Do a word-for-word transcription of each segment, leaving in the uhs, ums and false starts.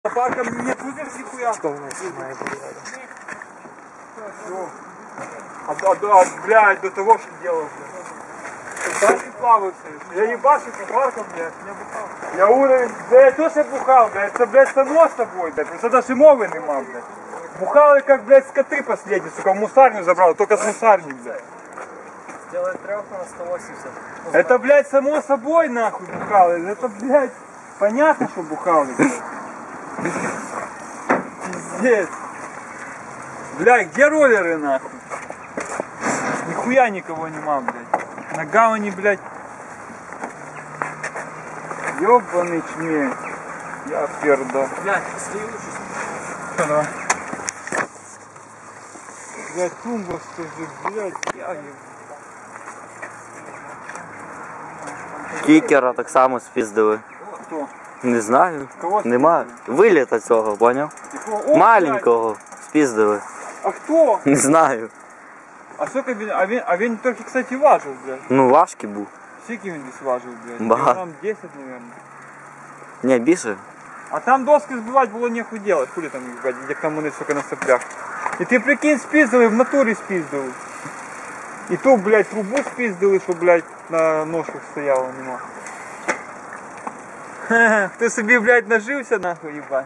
Парка не будешь нихуя? Что у нас має бути? А, а, блядь, до того, что делал, блядь. Да, не плавался. Я ебашу по паркам, блядь, не бухал. Я уровень, да я тоже бухал, блядь, это, блядь, само собой, блядь, просто даже мовы нема, блядь. Бухали, как, блядь, скоты последние, сука, в мусарню забрал, только с мусарни, блядь. Сделай трёху на сто восемьдесят. Это, блядь, само собой, нахуй, бухал. Это, блядь, понятно, что бухал. Пиздец. Блядь, где роллеры, нахуй? Нихуя никого нема, блядь. На гавани, блядь. Ёбаный чмень. Я перда. Блядь, стою лучше. Давай. Блядь, тумба стоит, блядь, я еб... Кікера так само спіздили. Хто? Не знаю. Кого Нема. Виліта цього, поняв? О, Маленького спіздили. а хто? Не знаю. А сколько він, а він, а він трохи, кстати, важив, блядь. Ну важкий був. Скільки він десь важив, блядь? Багато. Там десять, наверное. Ні, більше. А там доски збивати було нехуй делать, хули там їх, блядь, як там вони, сука, на соплях. І ти прикинь, спіздили, в натурі спіздили. І ту, блядь, трубу спіздили, що, блядь, на ножках стояло, нема. Ха-ха, ти собі, блядь, нажився, нахуй, їбать.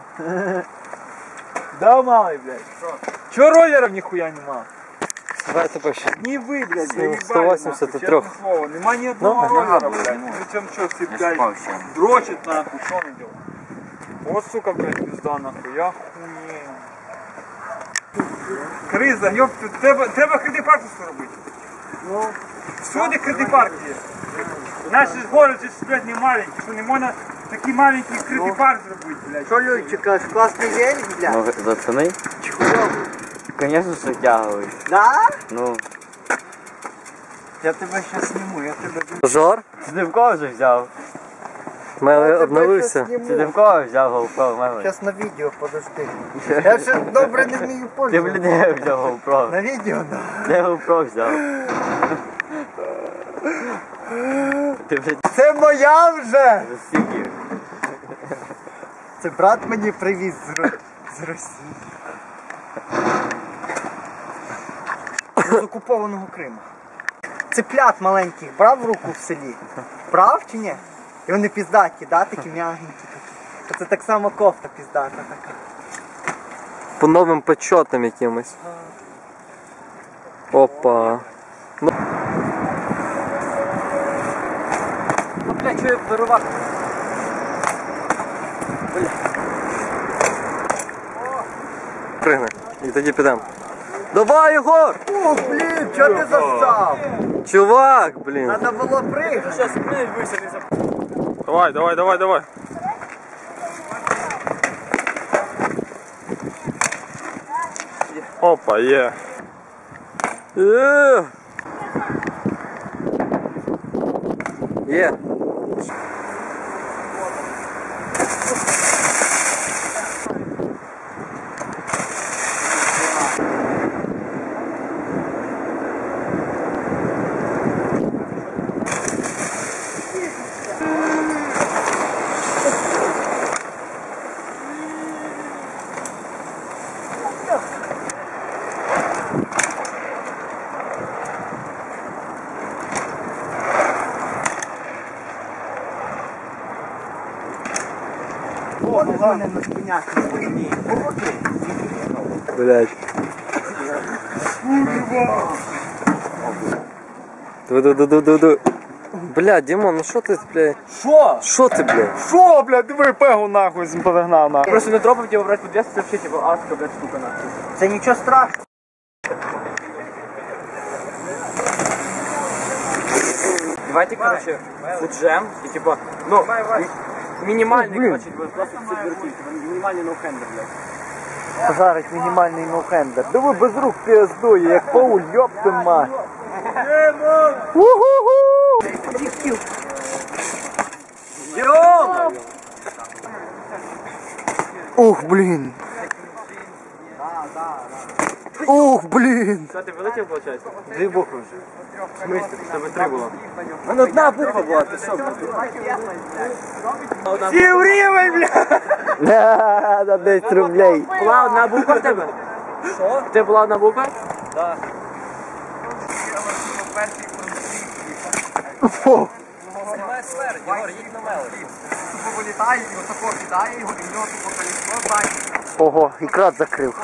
Да, малий, блядь. Що? Чого роллерів ніхуя нема? Давай тепер ще. Не ви, блядь, я їбать, сто восемьдесят три. нахуй, чесне слово. Нема ні одного Ну, роллера, блядь. Причем що, всі, блядь, дрочать, нахуй, що не делать? Вот, сука, блядь, пизда, нахуй, я хуєю. Криза, ёпта, треба, треба кридипарк робити. Ну, Всюди кридипарк є. Наші гори ж, блядь, не маленькі, що не можна такий маленький кридипарк зробити, блядь. що, Люльчика, класний день, блядь? Ну, зацени? Чхуйовий. Звісно, що тяговий. Да? Ну. Я тебе щас зніму, я тебе... Жор? Ти в кого вже взяв? Мене обновився. Ти в кого взяв GoPro, Мелий? Щас на відео, подожди. Я ще добре не вмію Ти, пользуватися. блін, де взяв GoPro? На відео, да. Де GoPro взяв? Ти, блін, Це моя вже! за скільки? Це брат мені привіз з, Ро... з Росії. З окупованого Криму. Цеплят маленьких брав в руку в селі? Брав чи ні? І вони піздаті, да? Такі м'ягенькі такі. Це так само кофта піздата така. По новим почетам якимось. Опа. Ну, блядь, що я вирувати? Пригни. І тоді підемо. Давай, Єгор! О, блін, чого ти застав? Чувак, блін. Надо було пригати. Сейчас пней высели за... Давай, давай, давай, давай. Опа, е. Е. Є. О, у мене на спиняк не вийде. Блядь. Ду-ду-ду-ду-ду. Блядь, Дімон, ну що ти, блядь? Що? Що ти, блядь? Що, блядь, диви, пегу нахуй подогнав нахуй. Просто не дропав тебе брати по двадцять, це взагалі типу адська, блядь, штука нахуй. Це нічого страшного. Давайте, короче, фуджем и типа, ну, минимальный, короче, просто субвертить, минимальный ноухендер, блядь. Пожарить мінімальний ноухендер. Диви, без рук піздує, як Пауль, ёб ти мать. Ух, блін. Ух, блін. Что, ты вылетел, получается? Дві букви вже. В смысле? Чтобы три было. Ну, одна буква була, ти що, блядь? Сів рівень, блядь! Да, за десять рублей. Була одна буква в тебе? Що? Ти була одна буква? Фу. Знімай сфер, Єгор, їдь на мелоді. Вилітає, і отако кидає його, і в нього тупо колесо бачить. Ого, і крат закрив.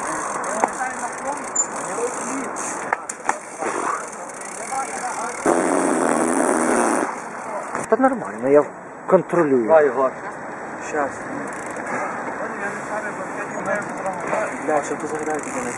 Та нормально, я контролюю. Давай, Єгор. Щас. Бля, що ти загадаєш мене?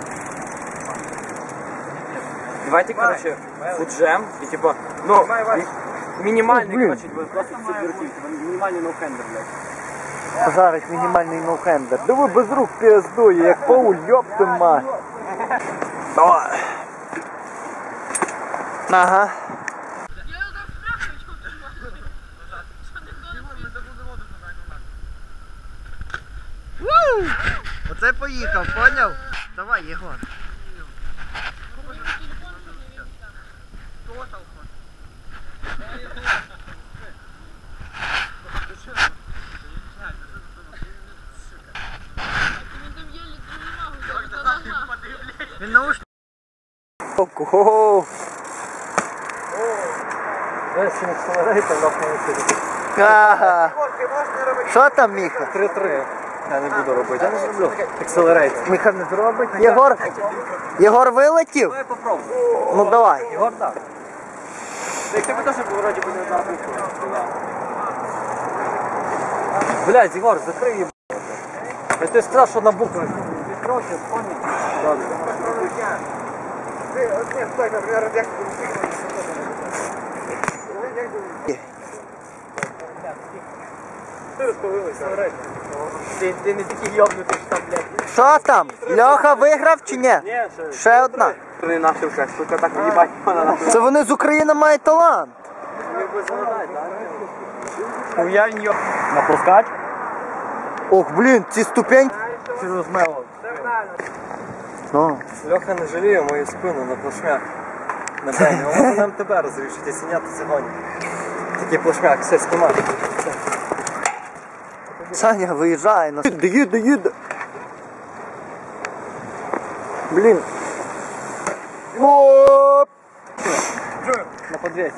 Давайте, короче, фуджем і типа, ну, мі- мінімальний, Блін. короче, буде просто все вертів, мінімальний ноухендер, блядь. Пожарить мінімальний ноухендер. Диви без рук піздує, як пауль, ёпти мать. Давай. Ага. Оце поїхав, поняв? Давай, Єгор. Він наушник. Ого. Ага. Що там, Міха? три-три. Я не буду робити, я не зроблю. Акселерейт. Міха не зробить. Єгор, Єгор вилетів? Давай попробуй. Ну давай. Єгор, так. Як тебе теж вроді би не знав. Блядь, Єгор, закрий їб***. Я ти сказав, що на букву. Відкройся, спомні. Добре. Ти, ти не такий йобнутий, що там, блядь. Що там? Льоха виграв чи ні? Ні, ще. Ще одна. Не наша вже, сука, так їбать вона наша. Це вони з України мають талант. Уявні йоб. Напускач? Ох, блін, ці ступеньки. Чи розмело? Ну. Льоха не жаліє мою спину на плашмяк. Напевно, можна нам тебе розрішити сіняти сьогодні. Такий плашмяк, все, знімай. Саня виїжджає на... Їде, їде, їде. Блін. Оп! На подвесь.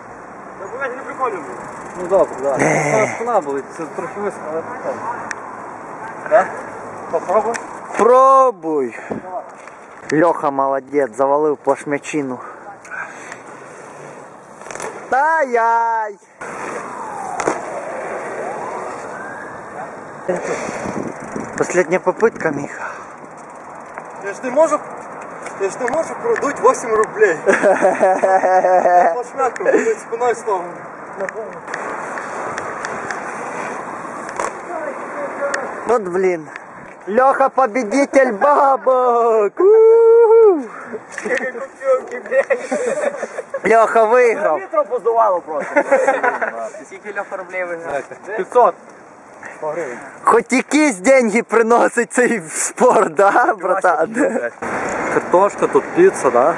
Ну добре, давай. Це спина болить, це трохи високо, але попробуй. Да? Попробуй. Пробуй. Льоха молодець, завалив плашмячину. Ай-яй! Последняя попытка, Миха. Я ж не можу, я ж не можу продуть вісім рублей. Плашмяк болить спиною словом. Вот блин. Леха победитель бабок. У-у-у. Леха выиграл. Вітро поздувало просто. Скільки Льоха рублей виграв? п'ятсот. Хоть якісь деньги приносить цей спорт, да, братан? Картошка, тут піца, да?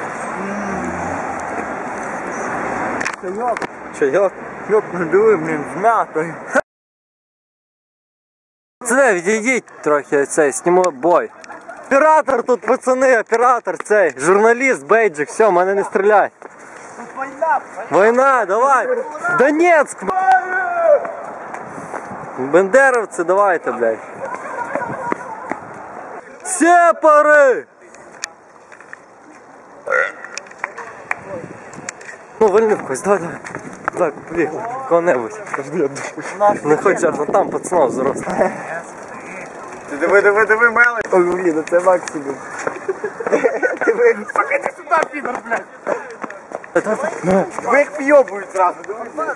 Чайок. Чайок? Ёп, ну диви, блін, з м'ятою. Це, відійдіть трохи цей, сніму бой. Оператор тут, пацани, оператор цей, журналіст, бейджик, все, мене не стріляй. Війна, давай. Донецьк. Бендеровці, давайте, блядь. Сепари! Ну, вольни когось, давай, давай. Так, побігли, кого-небудь. Не хоч аж, там пацанов зросло. Диви, диви, диви, мелить. Ой, блін, це максимум. Диви, поки ти сюди, підор, блядь. Ви як вйобують зразу, диви.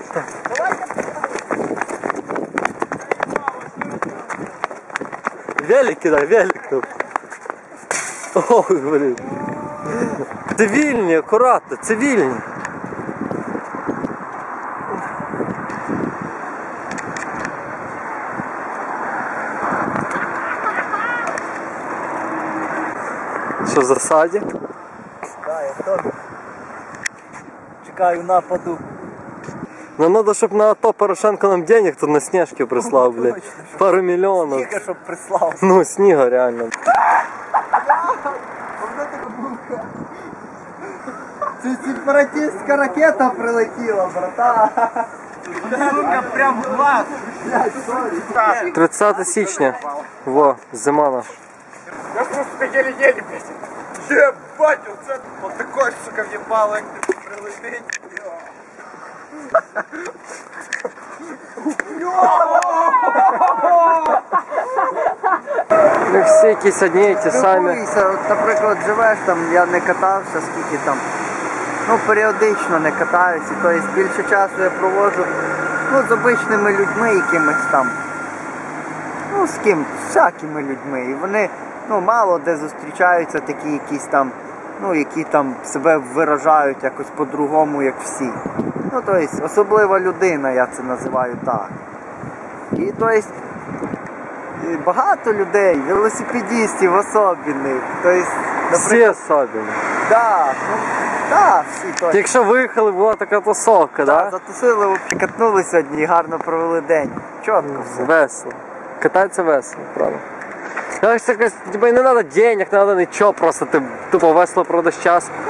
Велик кидай, велик тут. Ох, блін. Цивільні, акуратно, цивільні. Що в засаді? Да, я теж чекаю нападу. Нам надо, щоб на АТО Порошенко нам денег тут на снежки прислав, блядь. Пару мільйонів. Тільки щоб прислав. Ну, сніга реально. Це сепаратистська ракета прилетіла, брата. Сука, прям в глаз. тридцяте січня. Во, зима наша. Я ж просто еле-еле, блядь. Ебать, оце от такой, сука, в'єбало, як ти прилетить. Ми всі якісь одні і ті самі. Дивуйся, от, наприклад, живеш там, я не катався, скільки там. Ну, періодично не катаюся, тобто більше часу я проводжу ну, з обичними людьми якимись там. Ну, з ким, з всякими людьми. І вони ну, мало де зустрічаються такі якісь там, ну, які там себе виражають якось по-другому, як всі. Ну, тобто, особлива людина, я це називаю так. І, тобто, і багато людей, велосипедистів особливих. Тобто, Всі особливі. да, ну, да, всі точно. Якщо виїхали, була така тусовка, Да, да? затусили, взагалі, катнули сьогодні і гарно провели день. Чітко все. Весело. Кататися весело, правда. Якось якось, типа, не треба денег, не треба нічого, просто ти тупо весело проводиш час.